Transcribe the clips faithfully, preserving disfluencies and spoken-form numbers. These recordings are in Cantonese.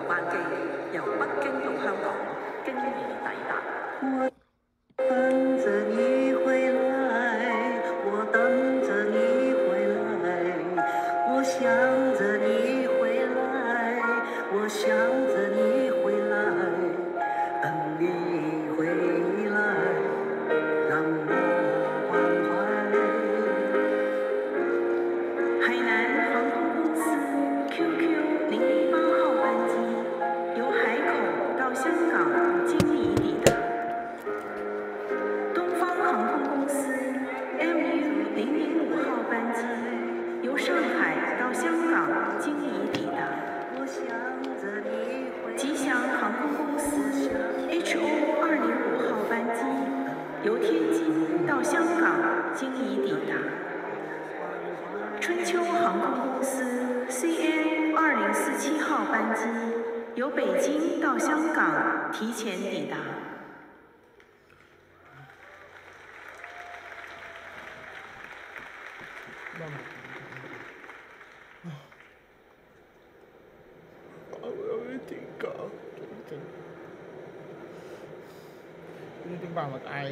班機由北京到香港，經已抵達。 我等着你回來，我等着你回來，我想着你回來，我想着你回來，等你回來，讓我關懷。 海南航空公司 Q Q 零零八號班機由海口到香港經已抵達。東方航空公司 M U 零零五號班機由上海到香港經已抵達。吉祥航空公司 H O 二零五號班機由天津到香港經已抵達。春秋航空公司 C N 二零四七號班機由北京到香港提前抵達。 Ini tiếng vàng là ai?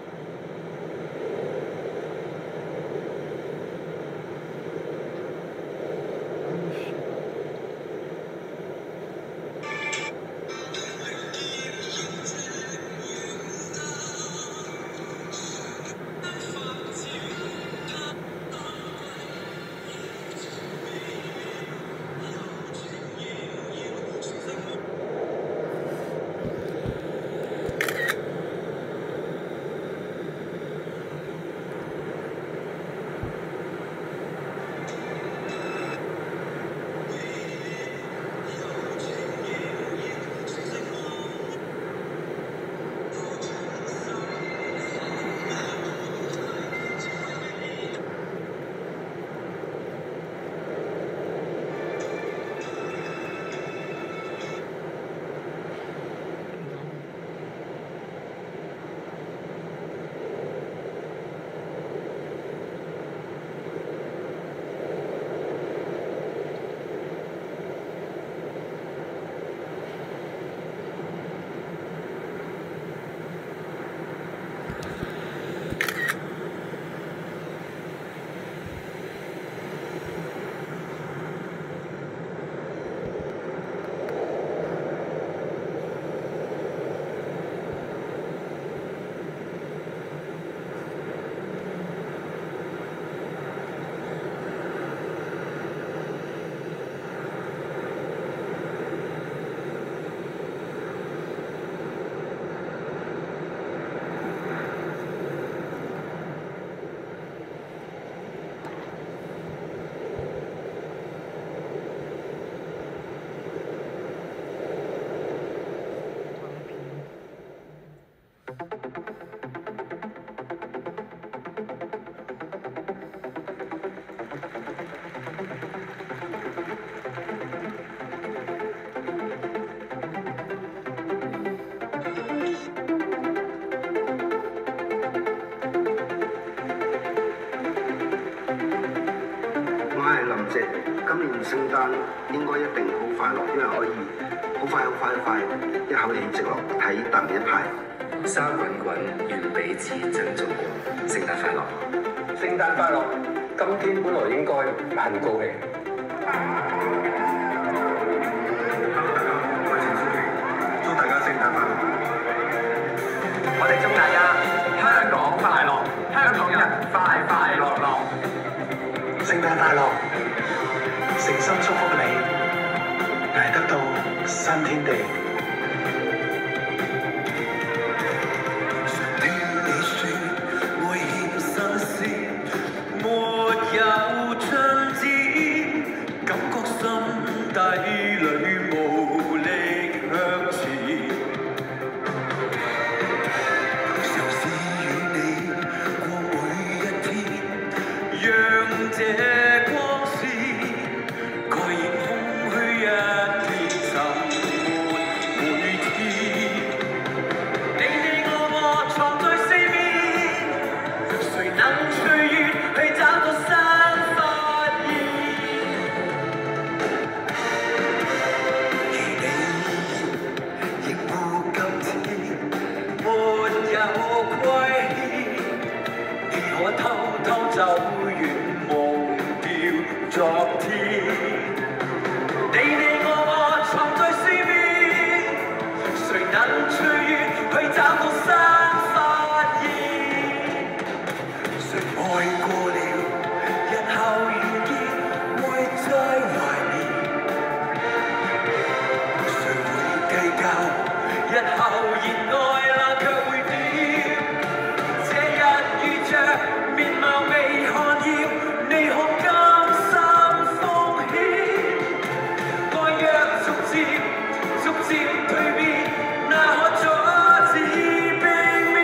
今年聖誕應該一定好快樂，因為可以好快好快好快一口氣直落睇第一排。 沙滾滾，願彼此珍重過。聖誕快樂！ 聖誕快樂！今天本來應該很高興。 Hello， 大家好，我係陳小琪，祝大家聖誕快樂！ 我哋祝大家香港快樂，香港人快快樂樂。 聖誕快樂！誠心祝福你，捱得到新天地。 這光線蓋掩空虛一片沉悶。 昨天。你你我我藏在思念，谁能隨緣去找到新發現？誰愛過了，日後遇見會再懷念。誰會計較日後熱愛那卻會點？這日遇着面貌未看厭，你可甘心奉獻？愛若逐漸逐漸蛻變，那可阻止避免？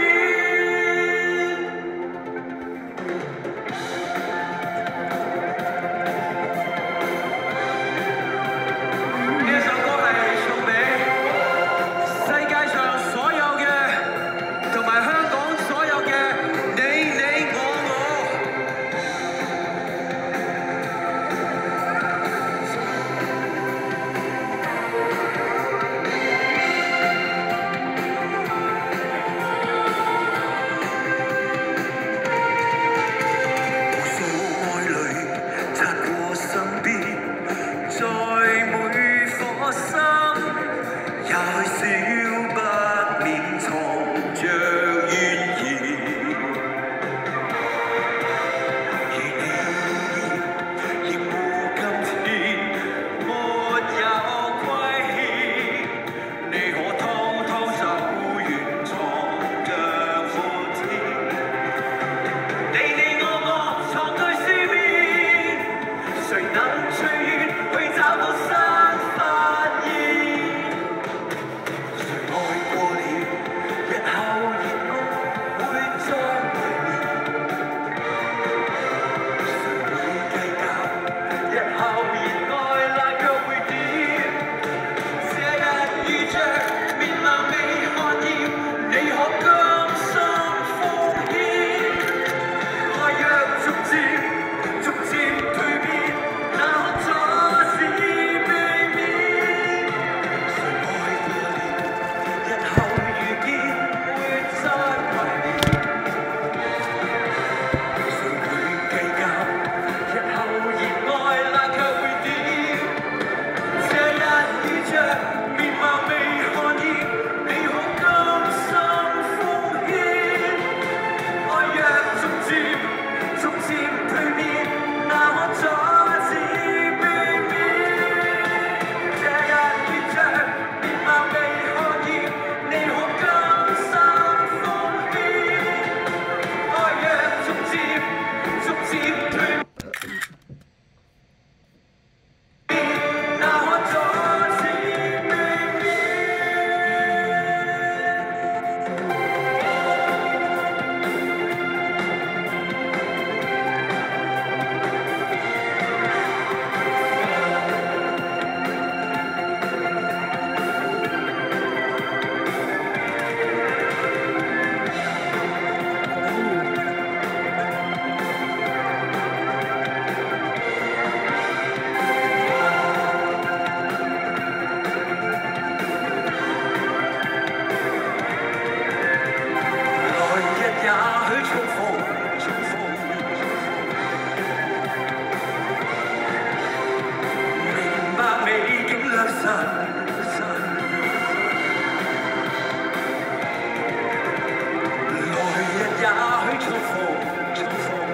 呢一首歌係送俾世界上所有嘅，同埋香港所有嘅你你我我。無數愛侶擦過身邊，在每顆心，也許少不免藏着怨言。而你亦無今天沒有虧欠，你可偷偷走遠，藏着歡天。你你我我藏在思念，誰能隨緣去找到新發現？誰愛過了，日後熱愛會再懷念。誰會計較日後熱愛那卻會點？這日遇着面貌未看厭，你可甘心奉獻？愛若逐漸逐漸蛻變，那可阻止避免？誰愛過了，日後遇見會再懷念？誰會計較日後熱愛那卻會點？這日遇着面貌未看厭，你可甘心奉獻？愛若逐漸逐漸蛻變，那可阻止避免？這日遇着面貌未看厭，你可甘心奉獻？愛若逐漸逐漸蛻變，那可阻止避免？來日也許重逢，重逢。明白美景良辰，來日也許重逢，重逢。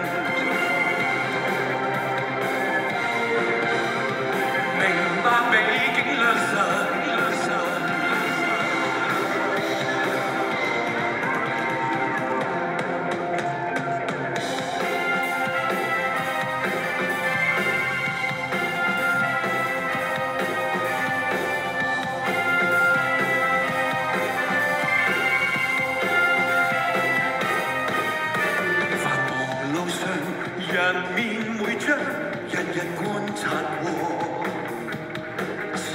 明白美景良辰，良辰。繁忙路上，人面每張，人人觀察過。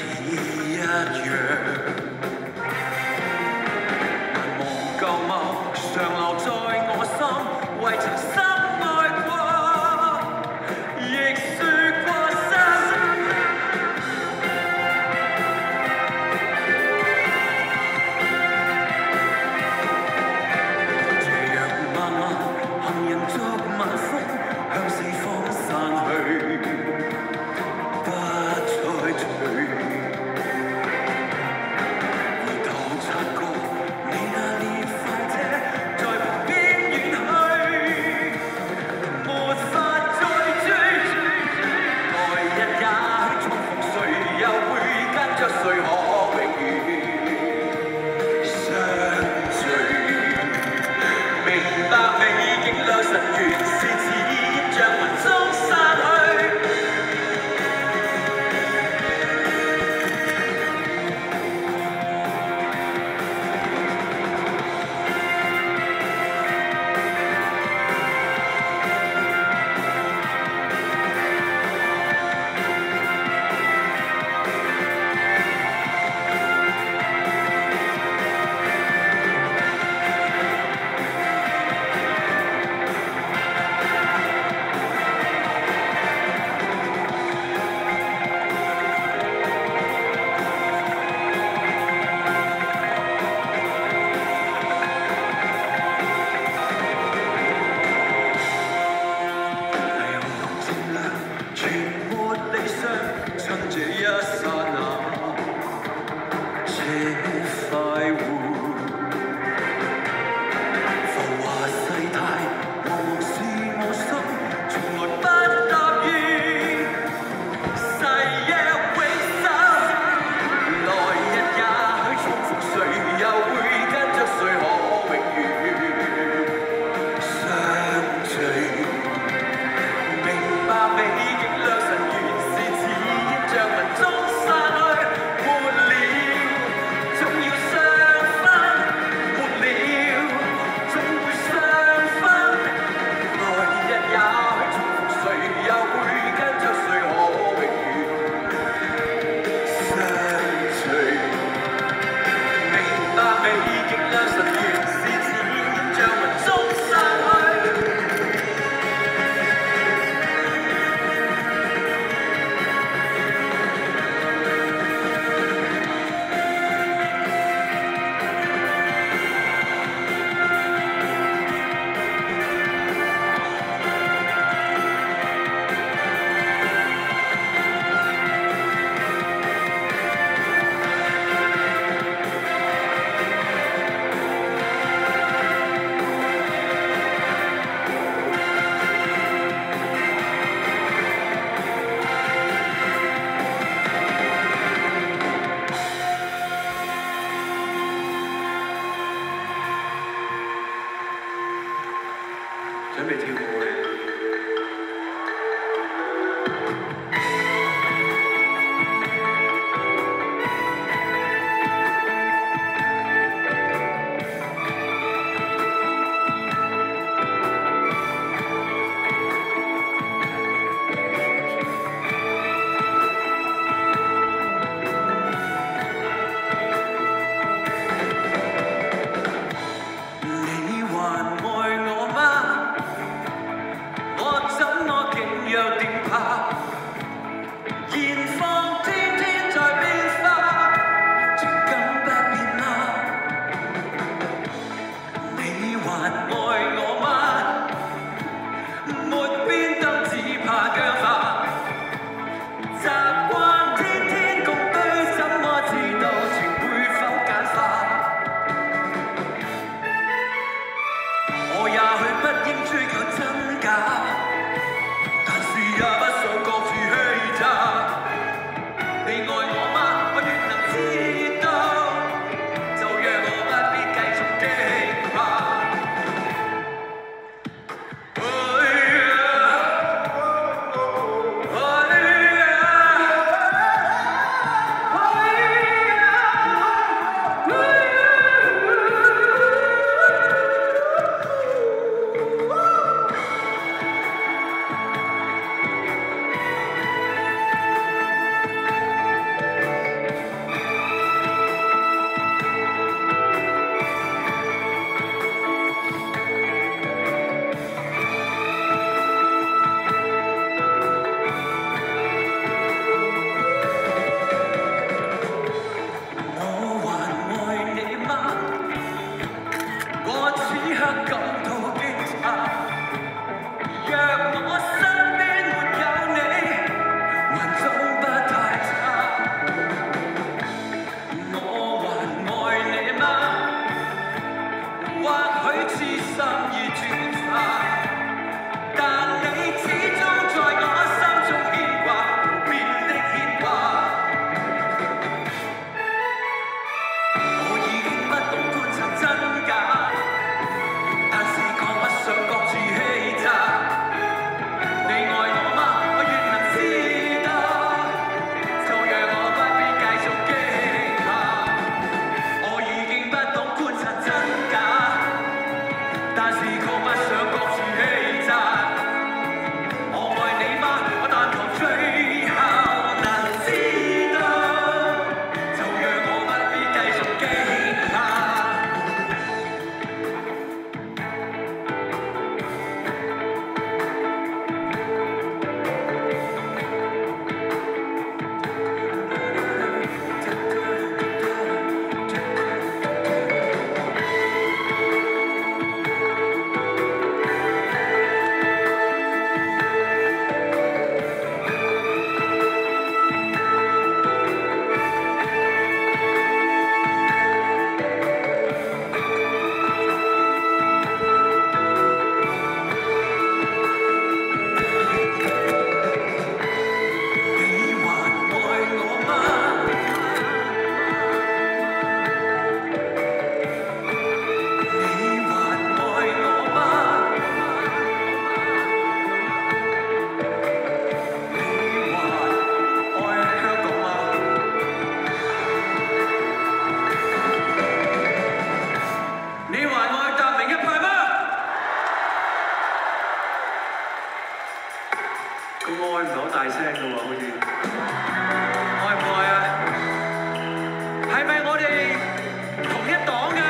喎，好似愛唔愛啊？係咪我哋同一黨㗎？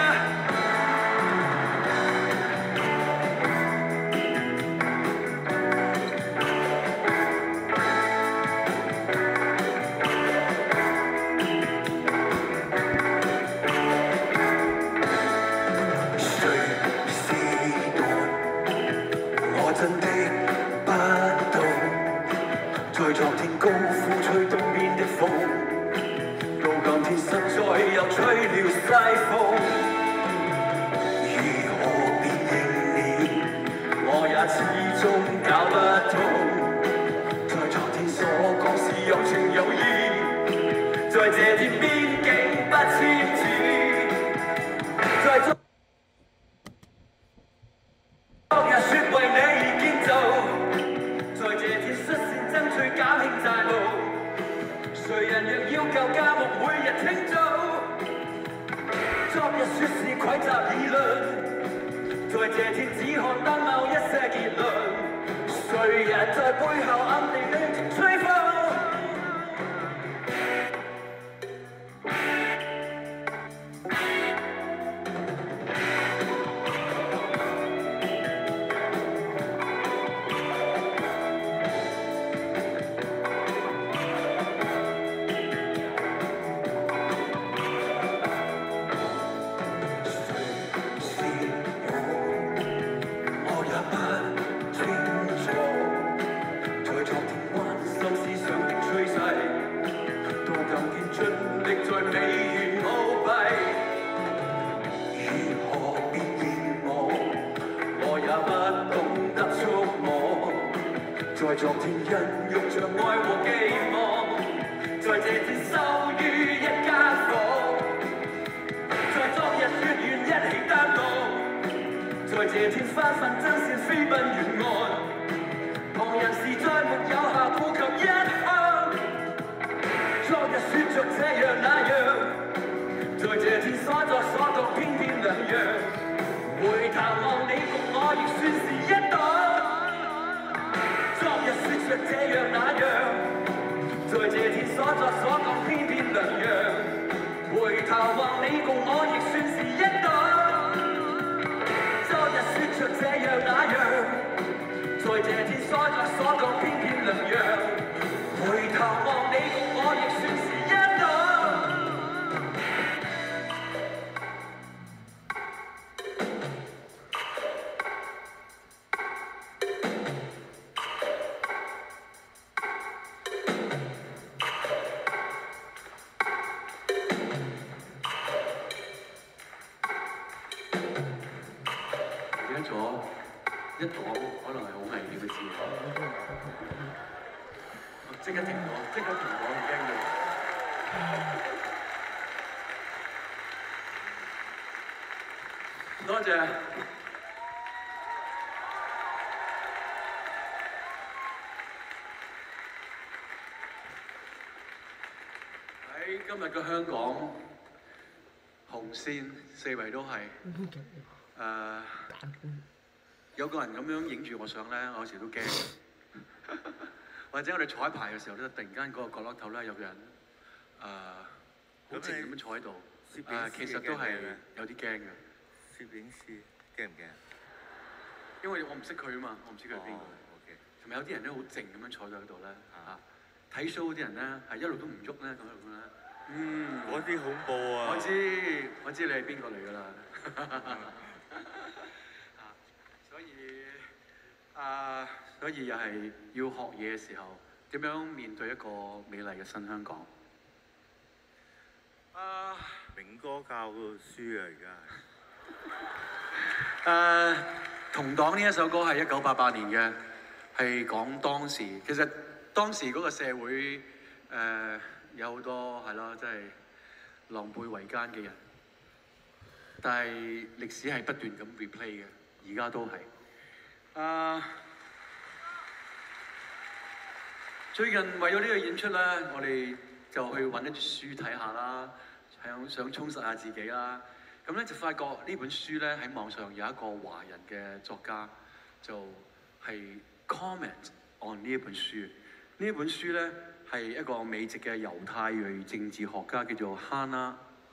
在昨天高呼吹東邊的風，到今天實在又吹了西風。如何辨認你，我也始終搞不通。在昨天所講是有情有義，在這天邊境不簽字，在昨日説為你建造。在這天率先爭取減輕債務，誰人若要求家務每日清早，昨日説是蒐集議論，在這天只看得某一些結論，誰人在背後暗地裏吹風？在昨天孕育着愛和寄望，在這天收於一間房，在昨日説完一起擔當，在這天翻份真線飛奔沿岸，旁人時再沒有效顧及一項，昨日説着這樣那樣，在這天所作所覺偏偏兩樣，回頭望你共我亦算是一黨。昨日説着這樣那樣，在這天所作所講偏偏兩樣，回頭望你共我亦算是一黨。昨日説着這樣那樣，在這天所作所講偏偏兩樣，回頭望你共我亦算是一黨。一黨可能係好危險嘅字，即刻停咗，即刻停咗，唔驚嘅。多謝。喺今日嘅香港，紅線四圍都係誒。有個人咁樣影住我相咧，我有時都驚。或者我哋彩排嘅時候咧，突然間嗰個角落頭咧有個人誒好靜咁樣坐喺度，誒其實都係有啲驚嘅。攝影師驚唔驚？因為我唔識佢啊嘛，我唔知佢係邊個。同埋有啲人咧好靜咁樣坐咗喺度咧嚇，睇 show 嗰啲人咧係一路都唔喐咧咁樣咧。嗯，嗰啲恐怖啊！我知我知你係邊個嚟㗎啦。所以啊，所以又係要學嘢嘅時候，點樣面對一個美麗嘅新香港？啊，明哥教嘅書啊，而家係。誒，同黨呢一首歌係一九八八年嘅，係講當時其實當時嗰個社會誒、呃、有好多係咯，即係狼狽為奸嘅人，但係歷史係不斷咁 replay 嘅。而家都係，啊、uh, 最近為咗呢個演出咧，我哋就去揾一啲書睇下啦，想想充實下自己啦。咁咧就發覺呢本書咧喺網上有一個華人嘅作家，就係、是、comment on 呢一本書。 呢一本書咧係一個美籍嘅猶太裔政治學家叫做 Hannah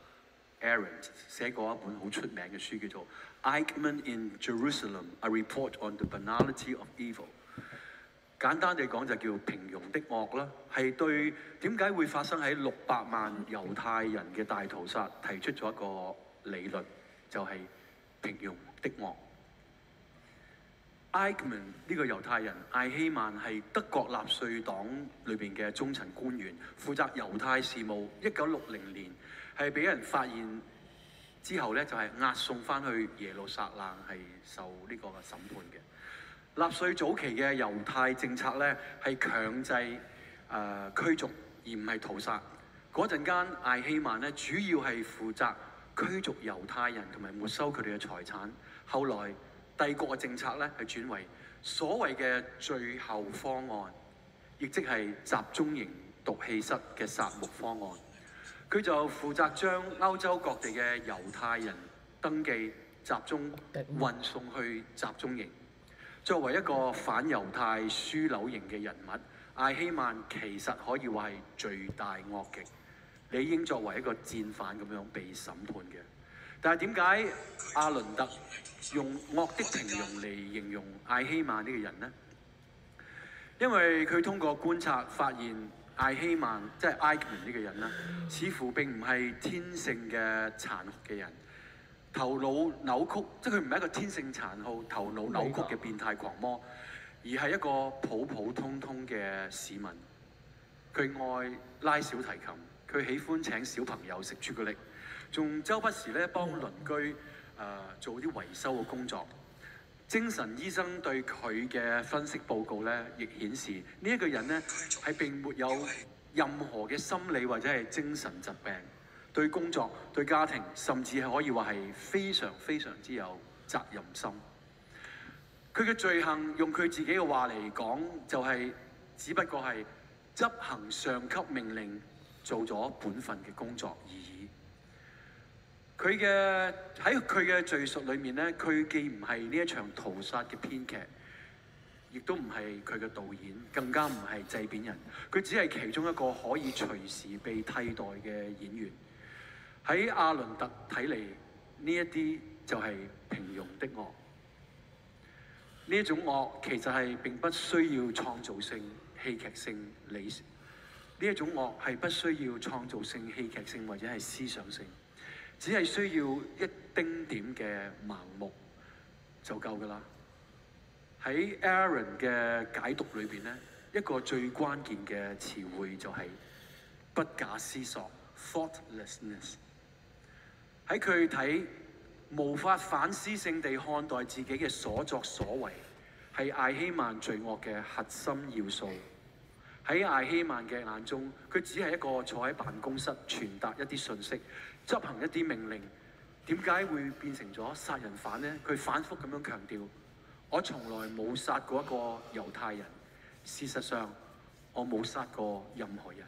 Arendt 寫過一本好出名嘅書，叫做《Eichmann in Jerusalem: A Report on the Banality of Evil》。簡單地講就叫平庸的惡啦，係對點解會發生喺六百萬猶太人嘅大屠殺提出咗一個理論，就係、是、平庸的惡。Eichmann 呢個猶太人艾希曼係德國納粹黨裏邊嘅中層官員，負責猶太事務。一九六零年係俾人發現之後咧，就係、是、押送翻去耶路撒冷係受呢個審判嘅。納粹早期嘅猶太政策咧係強制誒、呃、驅逐，而唔係屠殺。嗰陣間艾希曼咧主要係負責驅逐猶太人同埋沒收佢哋嘅財產。後來帝國嘅政策咧係轉為所謂嘅最後方案，亦即係集中營毒氣室嘅殺戮方案。佢就負責將歐洲各地嘅猶太人登記、集中運送去集中營。作為一個反猶太樞紐型嘅人物，艾希曼其實可以話係罪大惡極，理應作為一個戰犯咁樣被審判嘅。但係點解阿倫特用惡的平庸嚟形容艾希曼呢個人呢？因為佢通過觀察發現，艾希曼即係艾克曼呢個人啦，似乎並唔係天性嘅殘酷嘅人。頭腦扭曲，即係佢唔係一個天性殘酷、頭腦扭曲嘅變態狂魔，而係一個普普通通嘅市民。佢愛拉小提琴，佢喜歡請小朋友食朱古力，仲周不時咧幫鄰居誒、呃、做啲維修嘅工作。精神醫生對佢嘅分析報告咧，亦顯示呢一個人咧係並沒有任何嘅心理或者係精神疾病。對工作、對家庭，甚至係可以話係非常非常之有責任心。佢嘅罪行，用佢自己嘅話嚟講，就係、是、只不過係執行上級命令，做咗本分嘅工作而已。佢嘅喺佢嘅敘述裏面咧，佢既唔係呢一場屠殺嘅編劇，亦都唔係佢嘅導演，更加唔係製片人。佢只係其中一個可以隨時被替代嘅演員。喺阿倫特睇嚟，呢一啲就係平庸的惡。呢一種惡其實係並不需要創造性、戲劇性、理性。呢一種惡係不需要創造性、戲劇性或者係思想性，只係需要一丁點嘅盲目就夠㗎啦。喺 Aaron 嘅解讀裏邊咧，一個最關鍵嘅詞彙就係不假思索 （thoughtlessness）。喺佢睇，無法反思性地看待自己嘅所作所為，係艾希曼罪惡嘅核心要素。喺艾希曼嘅眼中，佢只係一個坐喺辦公室傳達一啲訊息、執行一啲命令。點解會變成咗殺人犯呢？佢反覆咁樣強調：我從來冇殺過一個猶太人。事實上，我冇殺過任何人。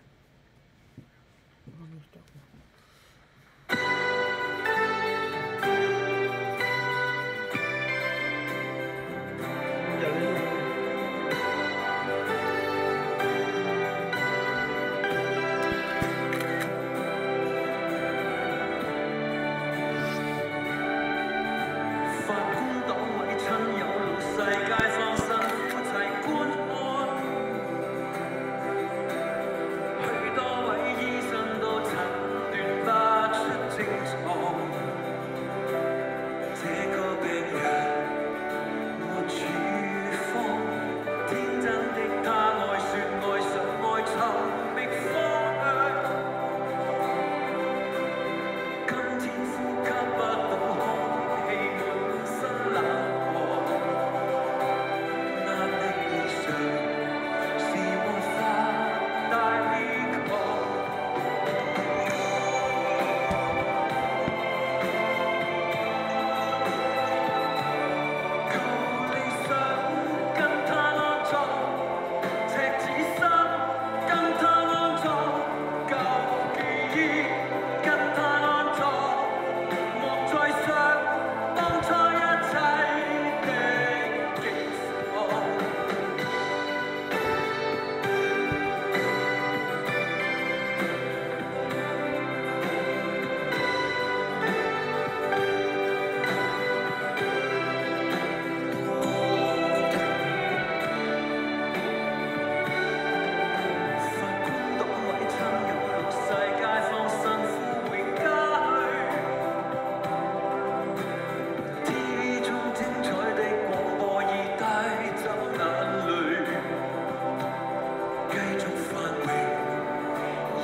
許多位醫生都診斷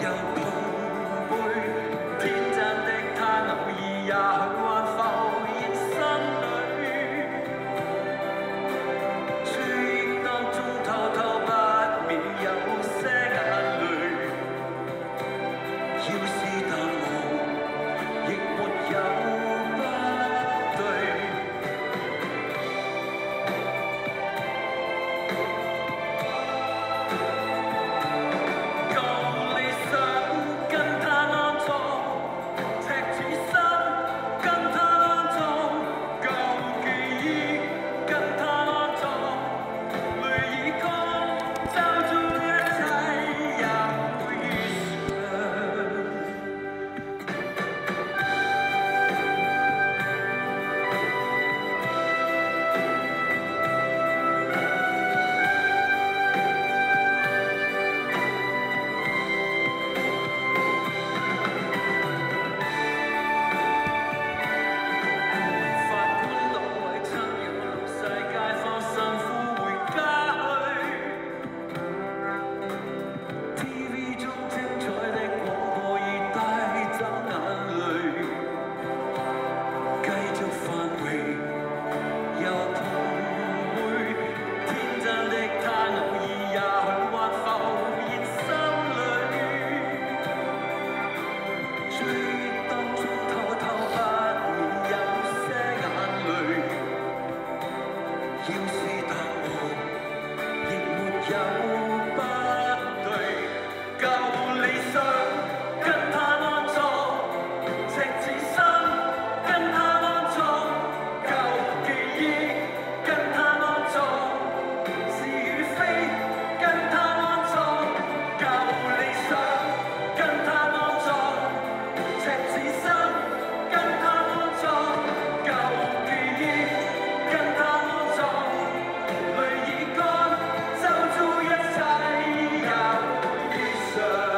又碰杯，天真的他偶爾也許還浮現心裏，追憶當中偷偷不免有些眼淚，要是淡忘，亦沒有不對。舊理想跟他安葬，赤子心跟他安葬，舊記憶跟他安葬，淚已乾，就做一切也會如常。法官老為親友老世界放神父回家去 ，T V 中精彩的廣播已帶走眼淚，繼續繁榮又碰杯，天真的他偶爾也許還浮現心裏。追憶當中偷偷不免有些眼淚，要是淡忘，亦沒有不對。舊理想跟他安葬，赤子心跟他安葬，舊記憶跟他安葬，是與非跟他安葬，舊理想跟他安葬。赤子心跟他安葬，舊記憶跟他安葬，淚已乾，就做一切也會如常。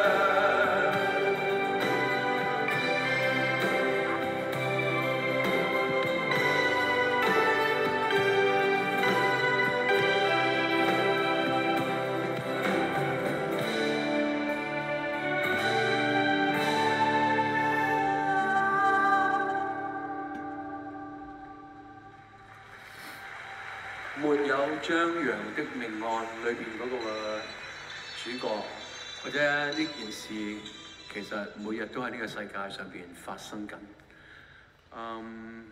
沒有張揚的命案裏邊嗰個嘅主角，或者呢件事其實每日都喺呢個世界上邊發生緊。嗯，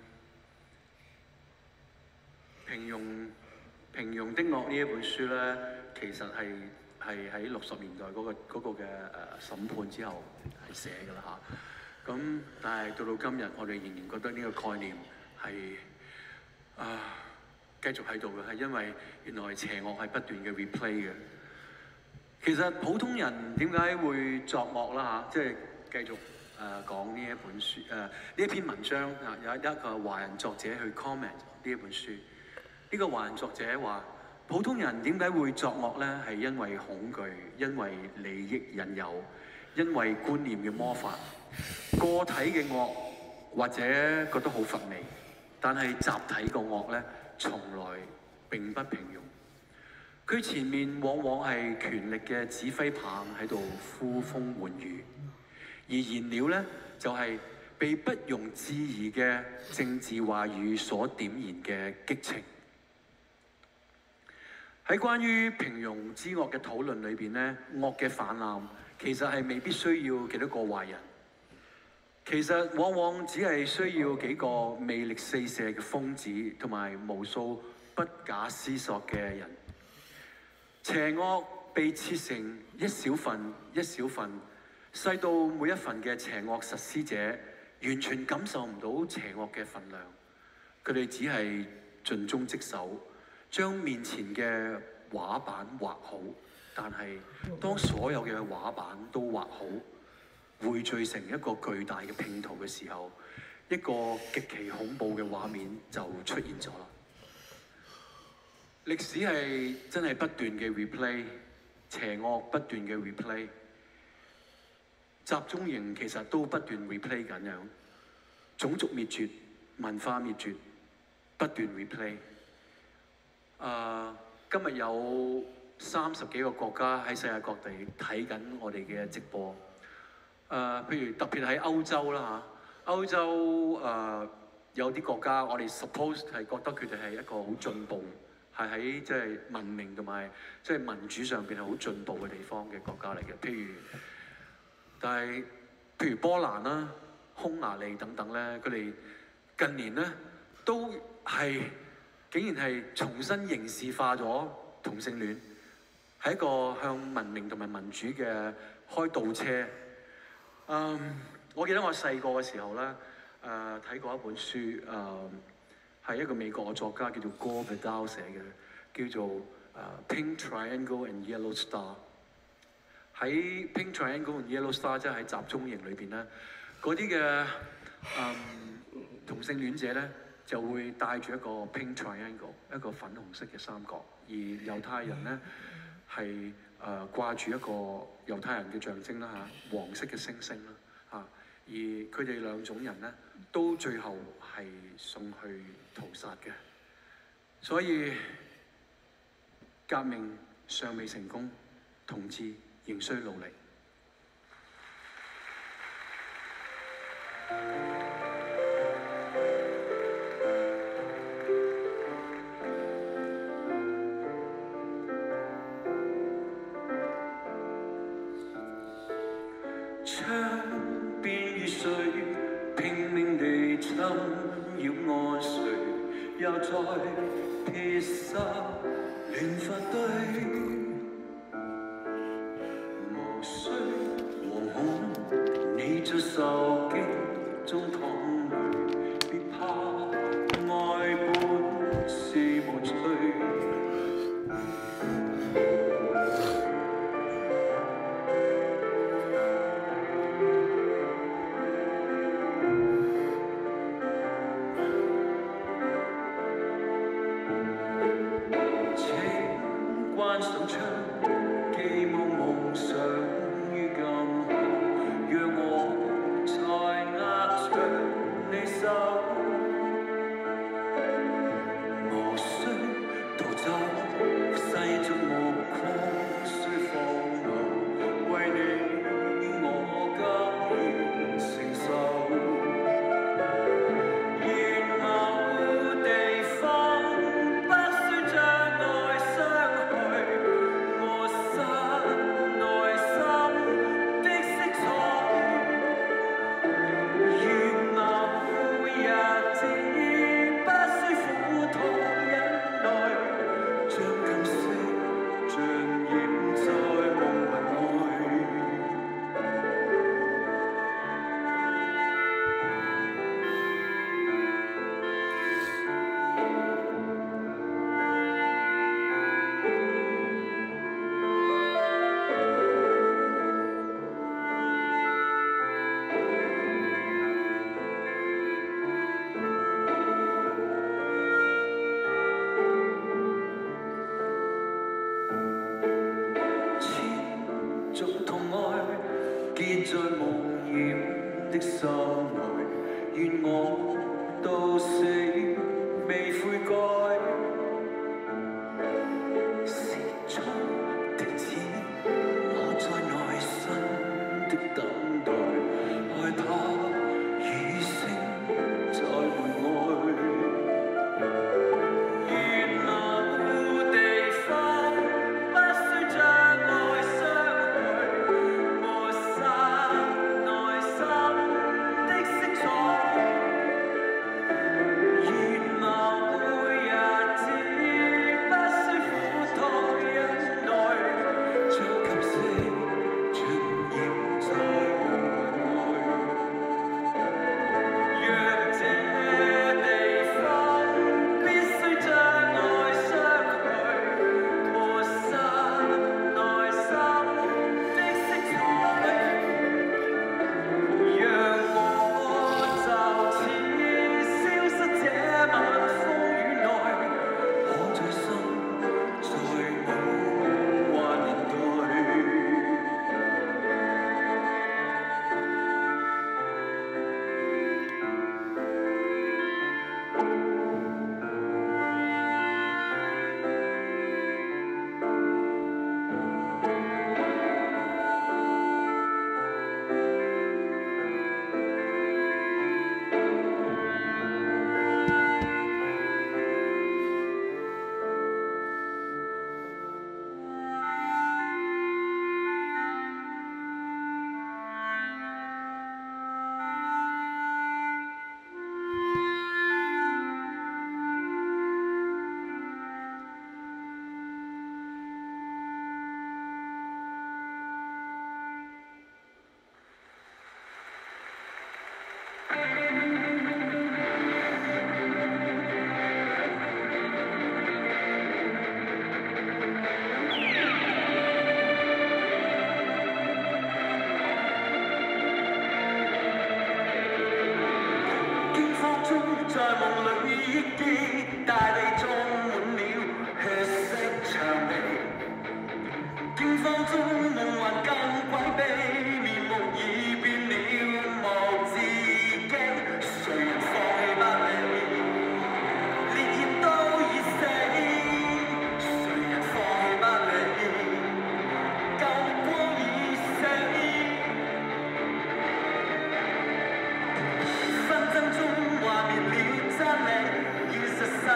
平庸平庸的惡呢一本書咧，其實係係喺六十年代嗰、個嗰、個嘅誒、呃、審判之後係寫㗎啦嚇。咁但係到到今日，我哋仍然覺得呢個概念係啊。繼續喺度嘅，係因為原來邪惡係不斷嘅 replay 嘅。其實普通人點解會作惡啦嚇？即係繼續誒、呃、講呢一本書誒呢、呃、一篇文章啊，有一個華人作者去 comment 呢一本書。呢、呢個華人作者話：普通人點解會作惡咧？係因為恐懼，因為利益引誘，因為觀念嘅魔法。個體嘅惡或者覺得好乏味，但係集體個惡咧，從來並不平庸，佢前面往往係權力嘅指揮棒喺度呼風喚雨，而燃料呢，就係、是、被不容置疑嘅政治話語所點燃嘅激情。喺關於平庸之惡嘅討論裏邊呢，惡嘅泛濫其實係未必需要幾多個壞人。其實往往只係需要幾個魅力四射嘅瘋子，同埋無數不假思索嘅人。邪惡被切成一小份一小份，細到每一份嘅邪惡實施者完全感受唔到邪惡嘅份量。佢哋只係盡忠職守，將面前嘅畫板畫好。但係當所有嘅畫板都畫好，匯聚成一個巨大嘅拼圖嘅時候，一個極其恐怖嘅畫面就出現咗啦。歷史係真係不斷嘅 replay， 邪惡不斷嘅 replay， 集中營其實都不斷 replay 緊樣，種族滅絕、文化滅絕不斷 replay。uh, 今日有三十幾個國家喺世界各地睇緊我哋嘅直播。 呃，譬如特別喺歐洲啦嚇，歐洲誒、呃、有啲國家，我哋 suppose 係覺得佢哋係一個好進步，係喺即係文明同埋即係民主上邊係好進步嘅地方嘅國家嚟嘅。譬如，但係譬如波蘭啦、匈牙利等等咧，佢哋近年咧都係竟然係重新刑事化咗同性戀，係一個向文明同埋民主嘅開倒車。嗯，我記得我細個嘅時候咧，誒、呃、睇過一本書，誒、呃、係一個美國嘅作家叫做 Gore Vidal 寫嘅，叫做誒、呃、Pink Triangle and Yellow Star。喺 Pink Triangle and Yellow Star 即係喺集中營裏邊咧，嗰啲嘅嗯同性戀者咧就會帶住一個 Pink Triangle， 一個粉紅色嘅三角，而猶太人咧係誒掛住一個猶太人嘅象徵啦嚇，黃色嘅星星啦嚇，而佢哋兩種人咧都最後係送去屠殺嘅，所以革命尚未成功，同志仍需努力。 窗邊雨水拼命地侵擾安睡，又再撇沙亂髮堆。無需惶恐，你在受擊中淌淚，別怕愛本是無趣。關上窗，寄望夢想於今後，讓我在握着你手，無需逃走，世俗無框需放流，為你我甘願承受。結在夢魘的心內，願我到死未悔改。時鐘停止，我在內心的等待，害怕雨聲在門外。也記，大地種滿了血色薔薇。驚慌中夢幻更詭秘，面目已變了無自己。誰人放棄不理，烈焰都已死。誰人放棄不理，舊光已死。紛爭中幻滅了真理，現實世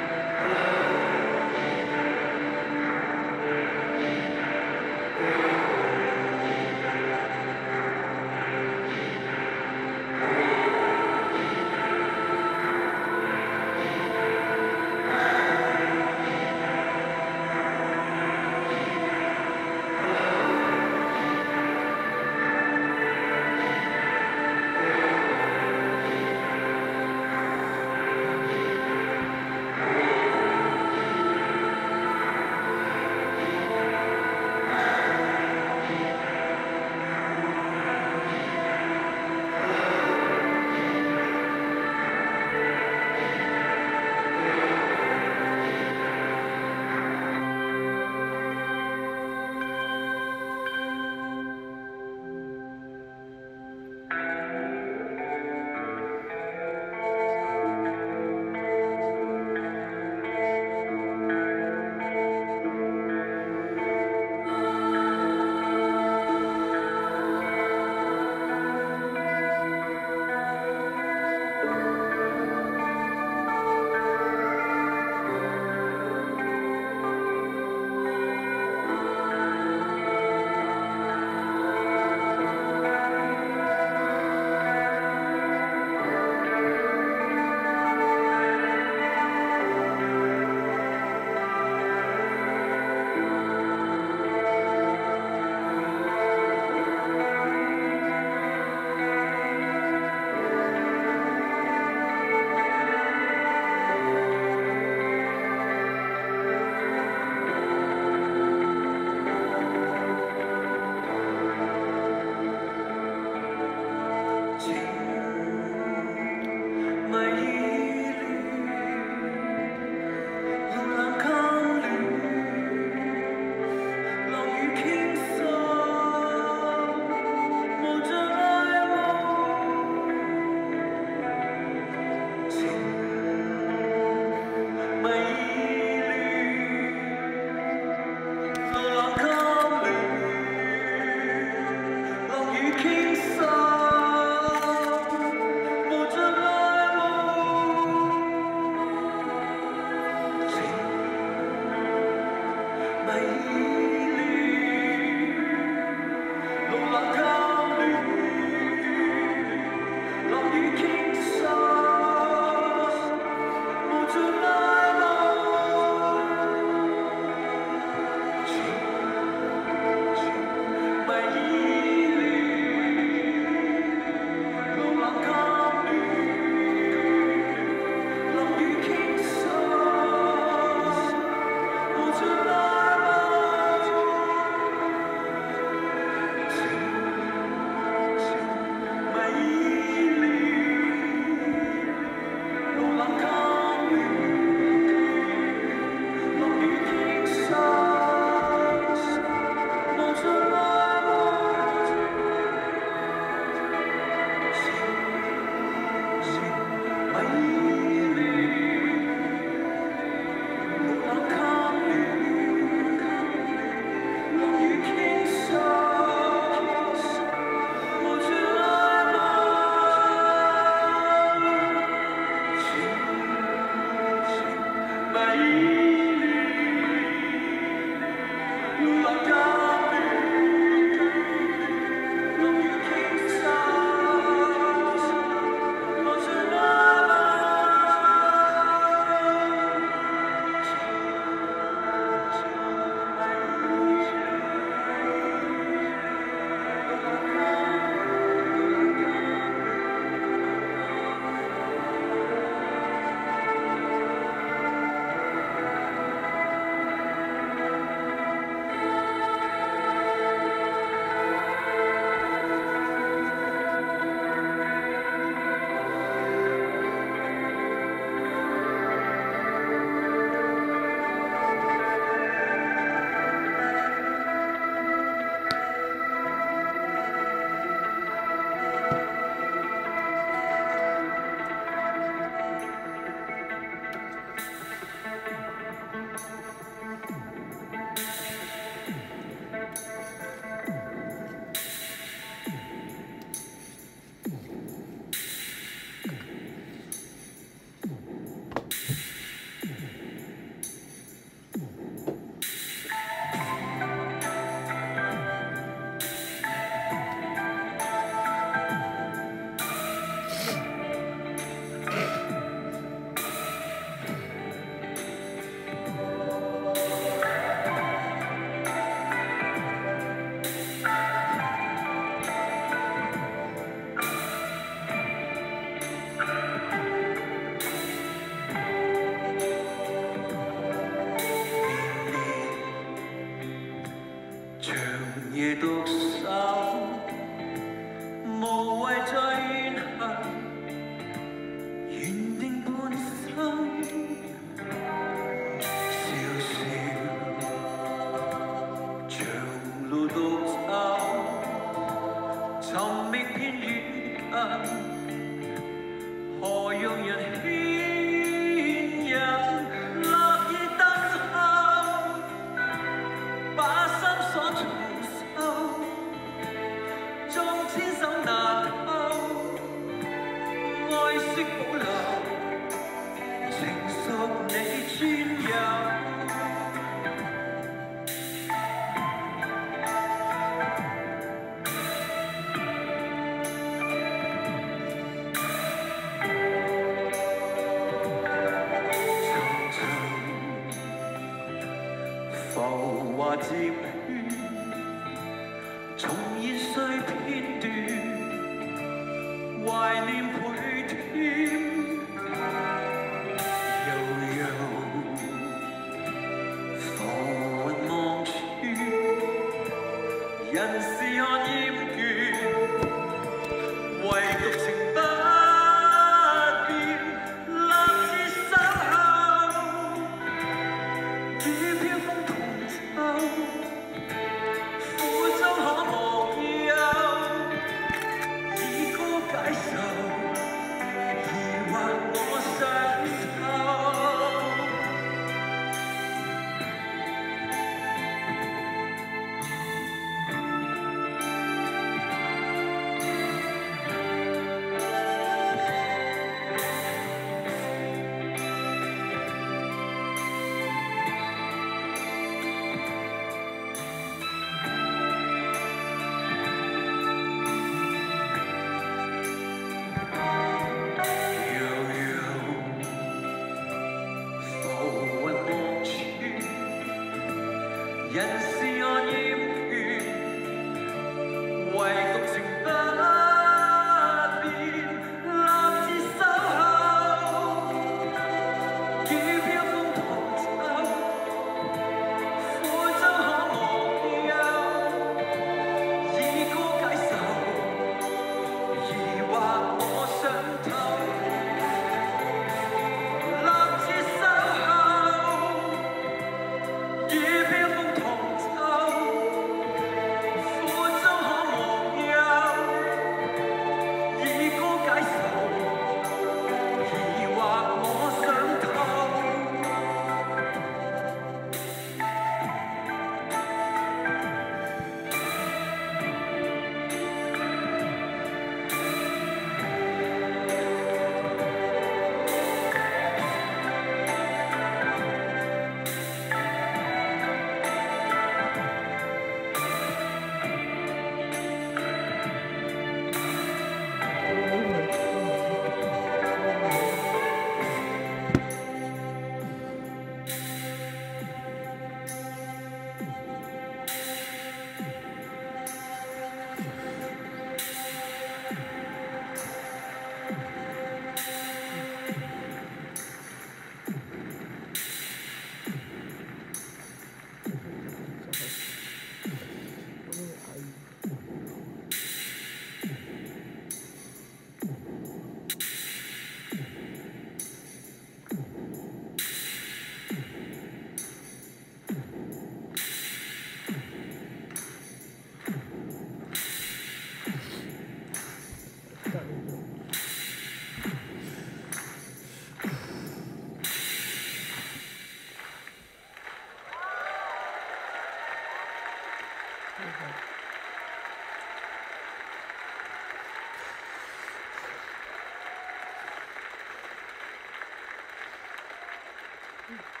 嗯